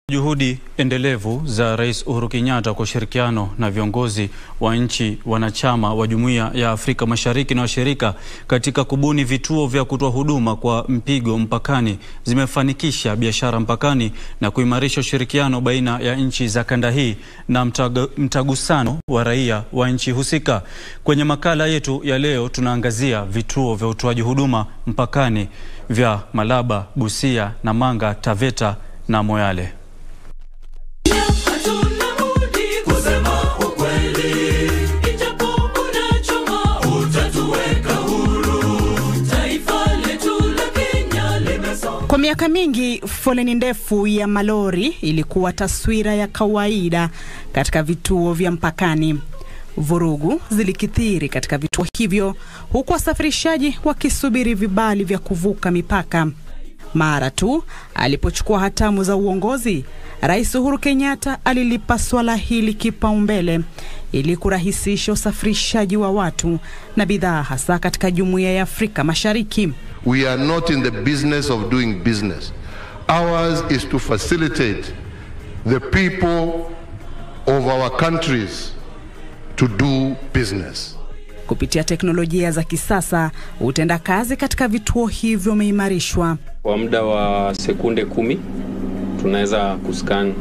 Juhudi endelevu za Rais Uhuru Kenyatta kwa ushirikiano na viongozi wa nchi wanachama wa jumuia ya Afrika Mashariki na washirika katika kubuni vituo vya kutoa huduma kwa mpigo mpakani zimefanikisha biashara mpakani na kuimarisha ushirikiano baina ya nchi za kanda hii na mtagusano wa raia wa nchi husika. Kwenye makala yetu ya leo tunaangazia vituo vya utoaji huduma mpakani vya Malaba, Busia, Namanga, Taveta na Moyale. Kwa miaka mingi, foleni ndefu ya malori ilikuwa taswira ya kawaida katika vituo vya mpakani. Vurugu zilikithiri katika vituo hivyo, huku wasafirishaji wakisubiri vibali vya kuvuka mipaka. Mara tu alipochukua hatamu za uongozi, Rais Uhuru Kenyatta alilipa swala hili kipaumbele ili kurahisisha usafirishaji wa watu na bidhaa hasa katika jumuia ya Afrika Mashariki. We are not in the business of doing business. Ours is to facilitate the people of our countries to do business. Kupitia teknolojia za kisasa, utendakazi katika vituo hivyo umeimarishwa. Kwa muda wa sekunde 10 tunaweza kuscan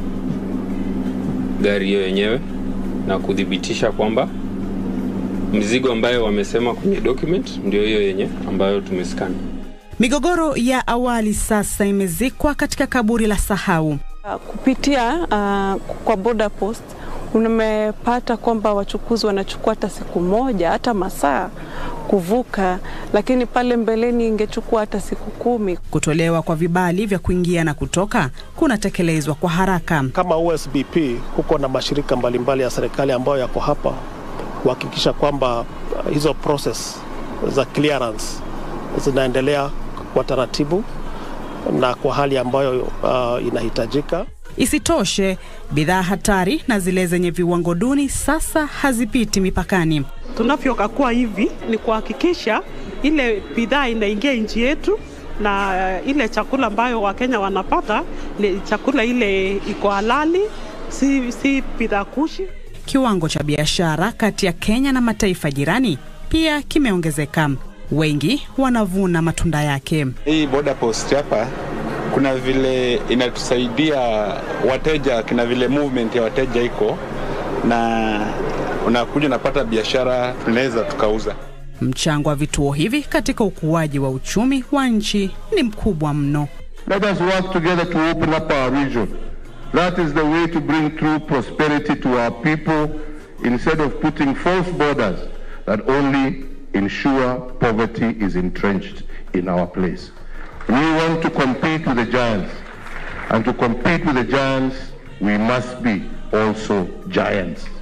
gari hiyo yenyewe na kudhibitisha kwamba mzigo ambayo wamesema kwenye document ndio hiyo yenye ambayo tumescan. Migogoro ya awali sasa imezikwa katika kaburi la sahau. Kupitia kwa border post umepata kwamba wachukuzi wanachukua hata siku moja hata masaa kuvuka, lakini pale mbeleni ingechukua hata siku 10. Kutolewa kwa vibali vya kuingia na kutoka kunatekelezwa kwa haraka. Kama USBP huko na mashirika mbalimbali ya serikali ambayo yako hapa kuhakikisha kwamba hizo process za clearance zinaendelea kwa taratibu na kwa hali ambayo inahitajika. Isitoshe, bidhaa hatari na zile zenye viwango duni sasa hazipiti mipakani. Tunavyokuwa hivi ni kuhakikisha ile bidhaa inaingia nchi yetu na ile chakula ambayo Wakenya wanapata ni chakula ile iko halali, si bidhaa kushi. Kiwango cha biashara kati ya Kenya na mataifa jirani pia kimeongezeka. Wengi wanavuna matunda yake. Hii border post hapa kuna vile inatusaidia wateja, kuna vile movement ya wateja iko na unakuja napata biashara tunaweza tukauza. Mchango wa vituo hivi katika ukuaji wa uchumi wa nchi ni mkubwa mno. Let us work together to open up our region. That is the way to bring true prosperity to our people instead of putting false borders that only ensure poverty is entrenched in our place. We want to compete with the giants, and to compete with the giants, we must be also giants.